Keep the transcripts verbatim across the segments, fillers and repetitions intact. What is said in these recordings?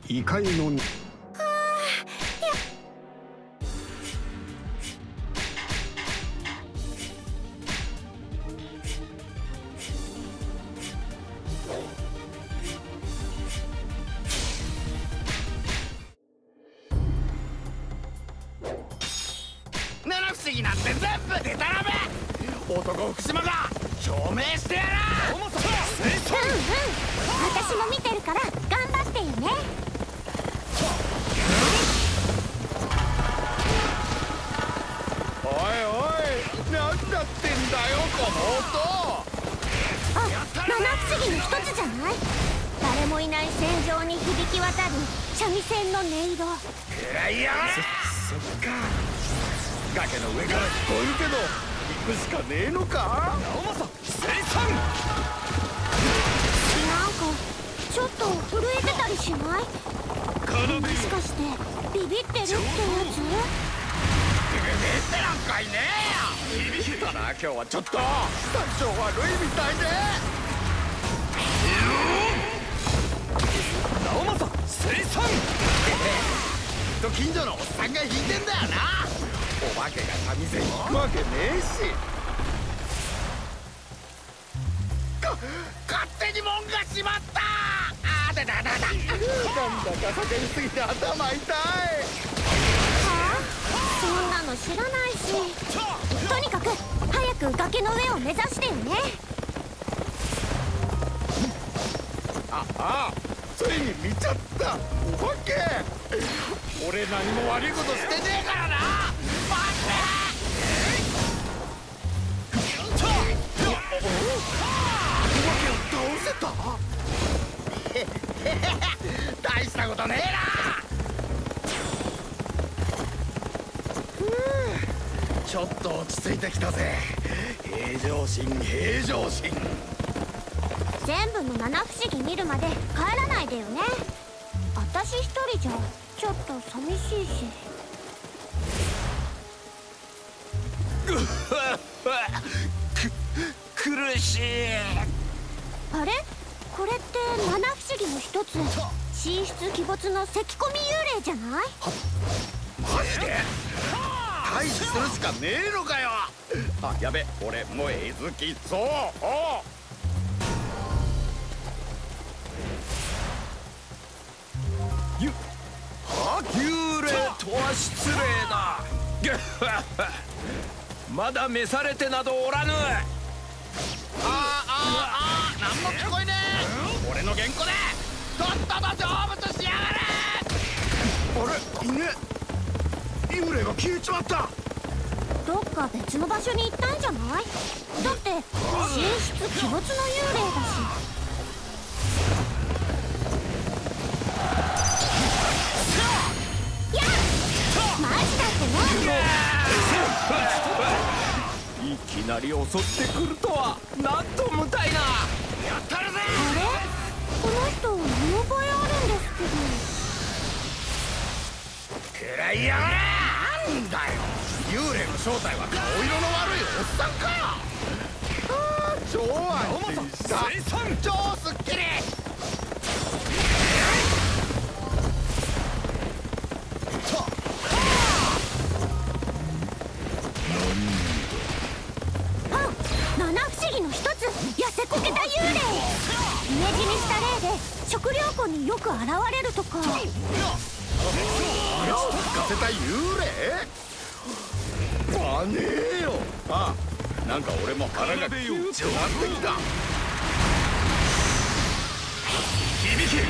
異界の七不思議なんて全部デタラメ。男福島が証明してやら。うんうん、 私も見てるから頑張ってよね。 おいおい、なんだってんだよこの音。 あ、七不思議の一つじゃない？誰もいない戦場に響き渡る三味線の音色。 くらいやがれ。そ, そっか、崖の上から聞こえるけど行くしかねえのか。直政生産。 なんかちょっと震えてたりしない？もしかしてビビってるってやつ？ビビってなんかいねえよ。ビビったな。今日はちょっと体調悪いみたいで。直政生産。きっと近所のおっさんが弾いてんだよな。お化けが三味線弾くわけねえし。か勝手に門が閉まった。あーだだだだ。なんだか叫びすぎて頭痛い。はあ？そんなの知らないし。とにかく早く崖の上を目指してよね。 ああ、ついに見ちゃった。お化け。俺何も悪いことしてねえからな。待って。お化けを倒せた。へへへへ、大したことねえな。ふう、ちょっと落ち着いてきたぜ。平常心平常心。 全部の七不思議見るまで帰らないでよね。私一人じゃちょっと寂しいし。 く苦しい。 あれ、これって七不思議の一つ、神出鬼没の咳込み幽霊じゃない？ マジで？退治するしかねえのかよ。あ、やべ、俺もうえずきそう。ゆは幽霊とは失礼だ。まだ召されてなどおらぬ。あーあーあー、なんも聞こえねえ。俺の原稿でとっとと成仏しやがれ。あれ、いねえ。幽霊が消えちまった。 どっか別の場所に行ったんじゃない？だって神出鬼没の幽霊だし。マジだってね。 いきなり襲ってくるとはなんと無体な。やったるぜ。 あれ、この人見覚えあるんですけど。 くらいやがれ。なんだよ、幽霊の正体は顔色の悪いおっさんかよ。あー、超安心した。超スッキリ。 七不思議の一つ、痩せこけた幽霊。家死にした霊で食料庫によく現れるとか。 腹を聞かせた幽霊？まねえよ。ああ、なんか俺も腹がキューってなってきた。響け。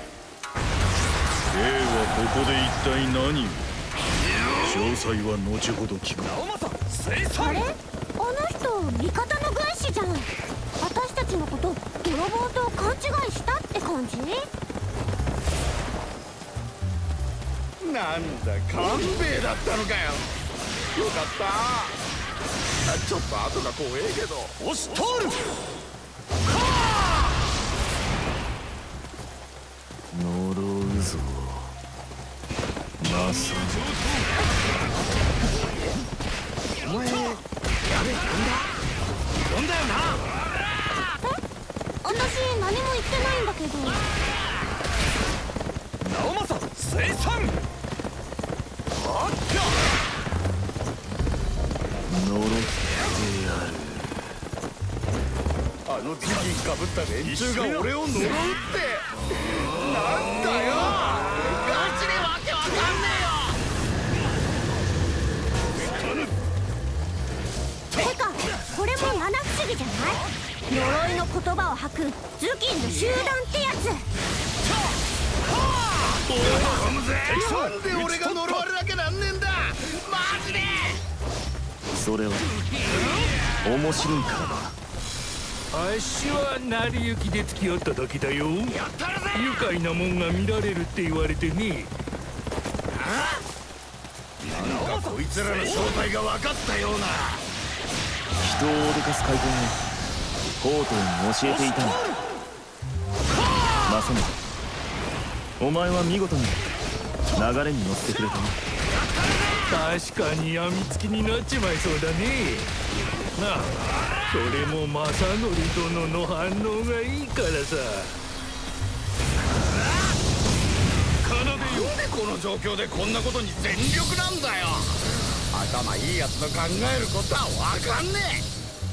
霊はここで一体何を？詳細は後ほど聞く。 あれ、あの人味方の軍師じゃん。私たちのこと泥棒と勘違いしたって感じ？ なんだ、勘兵衛だったのかよ。よかった。ちょっと後が怖えけど。押し通る。 呪うぞマサ。 お前、やべえ、呼んだ呼んだよな。 え？私何も言ってないんだけど。 直生産。はっきゃ呪ってやる。 あの頭巾かぶった連中が俺を呪うってなんだよ。ガチでわけわかんねてかこれも七不思議じゃない？呪いの言葉を吐く頭巾の集団ってやつ。 なんで俺が呪われなきゃなんねえんだマジで。 それは面白いからだ。 あっしは成り行きで付き合っただけだよ。愉快なもんが見られるって言われてね。 なんかこいつらの正体が分かったような。 人を脅かす怪談をコートに教えていたんだ。正信、お前は見事に流れに乗ってくれたな。 確かに病みつきになっちまいそうだね。なあ、それも正則殿の反応がいいからさ。 なんでこの状況でこんなことに全力なんだよ。頭いいやつの考えることは分かんねえ。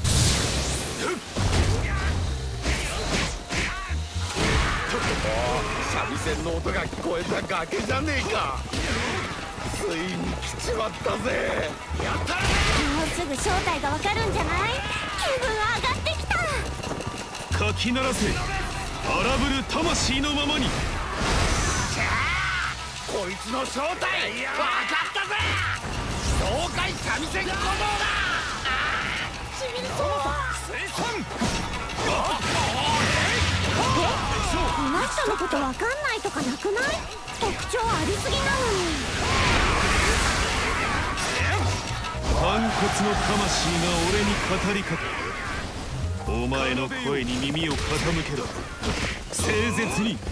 三味線の音が聞こえた崖じゃねえか。ついに来ちまったぜ。やったらもうすぐ正体がわかるんじゃない？気分上がってきた。 かき鳴らせ荒ぶる魂のままに。 こいつの正体分かったぜ。東海三味線小僧だ。しみりそうえ？この人のことわかんないとかなくない？特徴ありすぎなのに。 反骨の魂が俺に語りかけ、お前の声に耳を傾けろ。誠実に。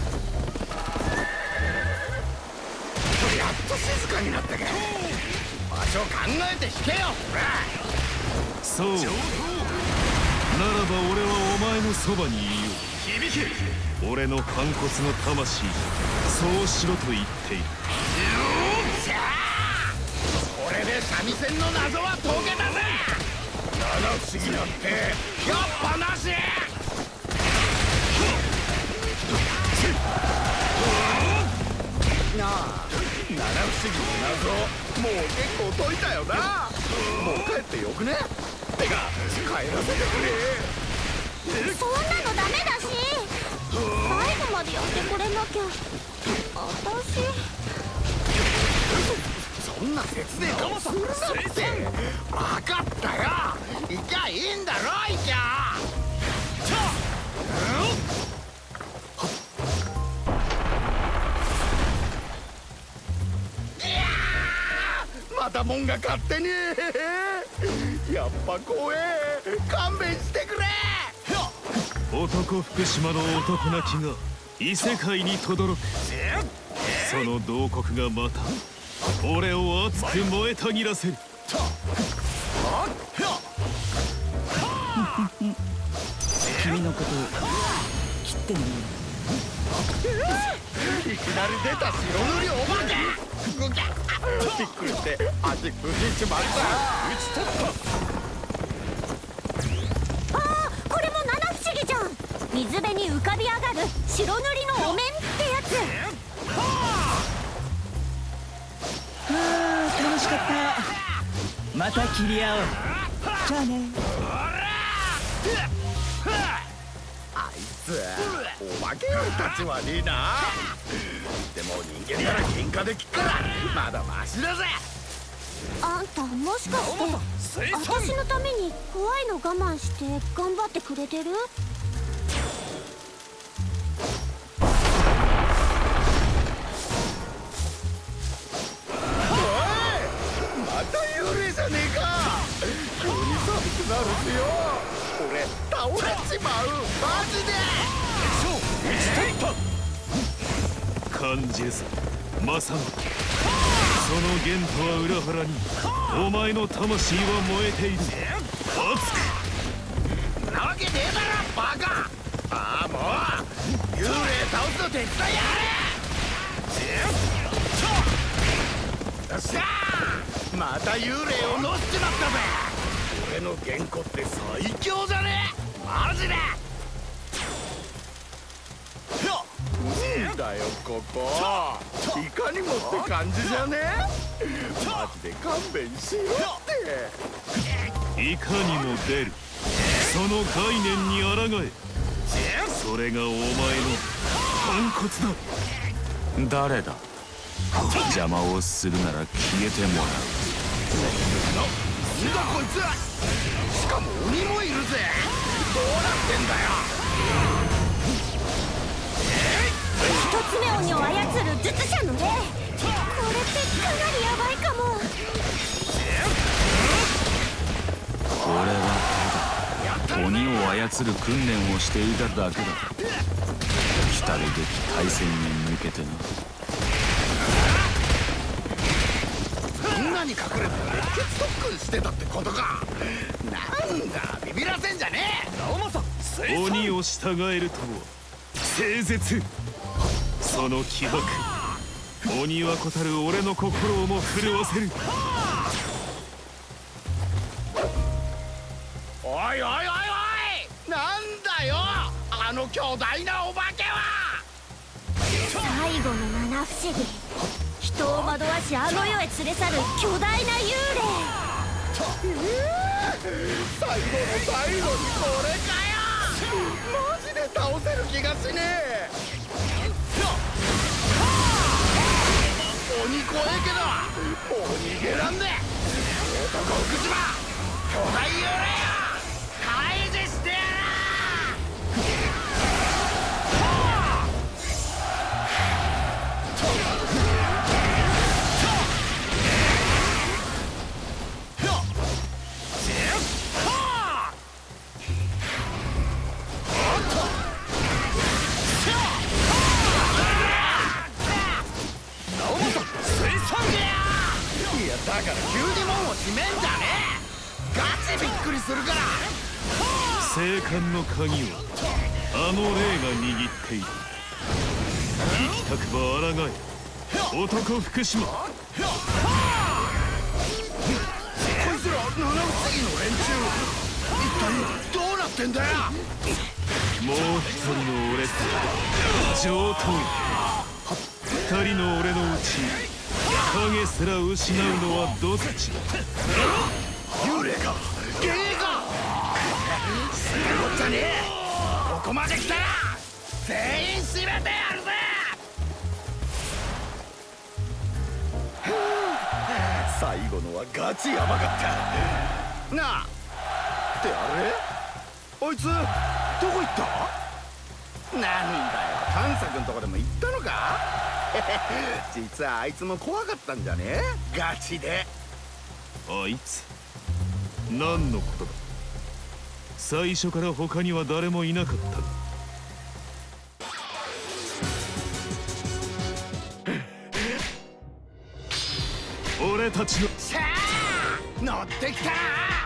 やっと静かになったか。場所考えて引けよ。 そうならば俺はお前のそばにいよう。響け。俺の反骨の魂そうしろと言っている。 これで三味線の謎は解けたぜ。七不思議なんてやっぱなし。なあ、七不思議の謎もう結構解いたよな。もう帰ってよくね。てか帰らせてくれ。 そんなのダメだし。最後までやってくれなきゃ。私そんな説明顔するなって。分かったよ。行きゃいいんだろ。行きゃまたもんが勝手に。やっぱ怖え。勘弁してくれ。 男福島の男泣きが異世界に轟く。その慟哭がまた俺を熱く燃えたぎらせる。 君のことを切ってみよいきなり出た白塗りお化け。びっくりして足くじっちまった。 ああ、これも七不思議じゃん。水辺に浮かび上がる白塗りのお面ってやつ。 う。あー楽しかった。また切り合おう。じゃあね。 あいつお化けよりたち悪いな。でも人間なら喧嘩できっからまだマシだぜ。 あんたもしかして私のために怖いの我慢して頑張ってくれてる？ また幽霊じゃねえか。急に寒くなるってよ。俺倒れちまうマジで。 感じるぞ正信。その弦とは裏腹にお前の魂は燃えている。熱くなわけねえだろバカ。ああもう幽霊倒すの手伝いやれ。 っしゃー、また幽霊を乗っちまったぜ。俺の原稿って最強じゃねえ、マジで。なんだよここ、いかにもって感じじゃねえ。マジで勘弁しろって。 いかにも出る、その概念に抗え。それがお前の反骨だ。 誰だ。邪魔をするなら消えてもらう。 なんだこいつ、しかも鬼もいるぜ。どうなってんだよ。 一つ目鬼を操る術者の霊、これってかなりヤバいかも。 これはただ鬼を操る訓練をしていただけだ。来たるべき対戦に向けてな。 そんなに隠れて熱血特訓してたってことか。なんだビビらせんじゃねえ。直政鬼を従えるとは清絶。その気迫、鬼はこたる俺の心をも震わせる。 おいおいおいおい、なんだよあの巨大なお化けは。 最後の七不思議、人を惑わしあの世へ連れ去る巨大な幽霊。 最後の最後にこれかよ。マジで倒せる気がしねえ。鬼怖えけどもう逃げらんねえ。男福島巨大幽霊よ退治してやら。だから急に門を閉めんじゃねえ。ガチびっくりするから。 生還の鍵はあの霊が握っている。生きたくば抗え男福島。 こいつら七不思議の連中、一体どうなってんだよ。 もう一人の俺と上等。二人の俺のうち影すら失うのはどっち。 幽霊か幻影か。すげえこっちゃねえ。ここまで来たら全員締めてやるぜ。最後のはガチヤバかったなあ。ってあれ、あいつどこ行った。なんだよ、探索んとこでも行ったのか。実はあいつも怖かったんじゃねえ、ガチで。 あいつ何のことだ。最初から他には誰もいなかったが。俺たちのさあ乗ってきたな。